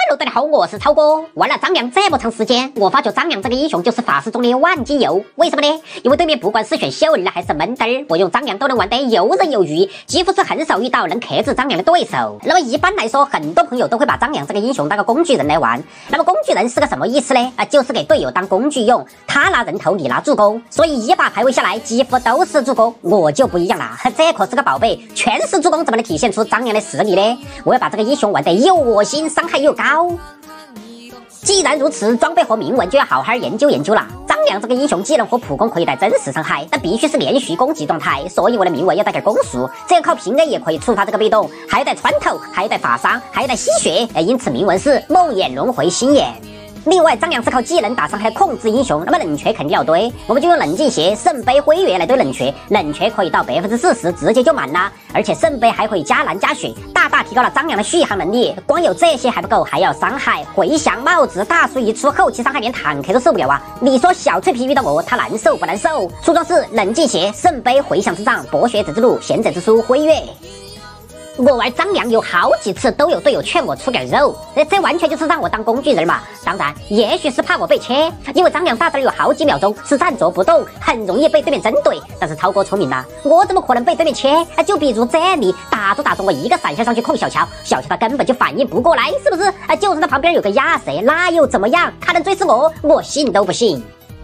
大家好，我是超哥。玩了张良这么长时间，我发觉张良这个英雄就是法师中的万金油。为什么呢？因为对面不管是选秀儿还是闷墩儿，我用张良都能玩得游刃有余，几乎是很少遇到能克制张良的对手。那么一般来说，很多朋友都会把张良这个英雄当个工具人来玩。那么工具人是个什么意思呢？就是给队友当工具用，他拿人头，你拿助攻，所以一把排位下来几乎都是助攻。我就不一样啦，这可是个宝贝，全是助攻，怎么能体现出张良的实力呢？我要把这个英雄玩得又恶心，伤害又高。既然如此，装备和铭文就要好好研究研究了。张良这个英雄技能和普攻可以带真实伤害，但必须是连续攻击状态，所以我的铭文要带点攻速，这样靠平 A 也可以触发这个被动，还要带穿透，还要带法伤，还要带吸血，因此铭文是梦魇轮回心眼。另外，张良是靠技能打伤害控制英雄，那么冷却肯定要堆，我们就用冷静鞋、圣杯、辉月来堆冷却，冷却可以到40%，直接就满了，而且圣杯还可以加蓝加血，大大提高了张良的续航能力。光有这些还不够，还要伤害、回降、帽子、大树一出，后期伤害连坦克都受不了啊！你说小脆皮遇到我，他难受不难受？出装是冷静鞋、圣杯、回响之杖、博学之路、贤者之书、辉月。我玩张良有好几次都有队友劝我出点肉，这完全就是让我当工具人嘛。当然，也许是怕我被切，因为张良大招有好几秒钟是站着不动，很容易被对面针对。但是超哥聪明啦，我怎么可能被对面切？就比如这里打着我一个闪现上去控小乔，小乔他根本就反应不过来，是不是？就是他旁边有个亚谁，那又怎么样？他能追死我？我信都不信。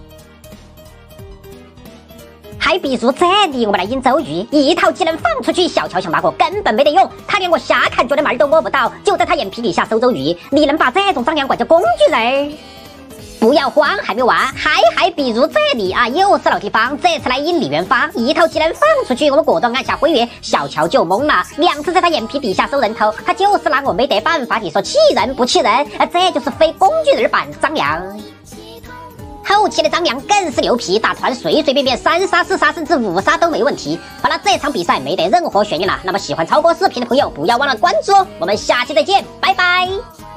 还比如这里，我们来阴周瑜，一套技能放出去，小乔想打我根本没得用，他连我瞎砍脚的门都摸不到，就在他眼皮底下收周瑜。你能把这种张良管叫工具人？不要慌，还没完，还比如这里啊，又是老地方，这次来阴李元芳，一套技能放出去，我们果断按下辉月，小乔就懵了，两次在他眼皮底下收人头，他就是拿我没得办法。你说气人不气人？这就是非工具人版张良。后期的张良更是牛皮，打团随随便便3杀4杀甚至5杀都没问题。好了，这场比赛没得任何悬念了。那么喜欢超哥视频的朋友，不要忘了关注哦。我们下期再见，拜拜。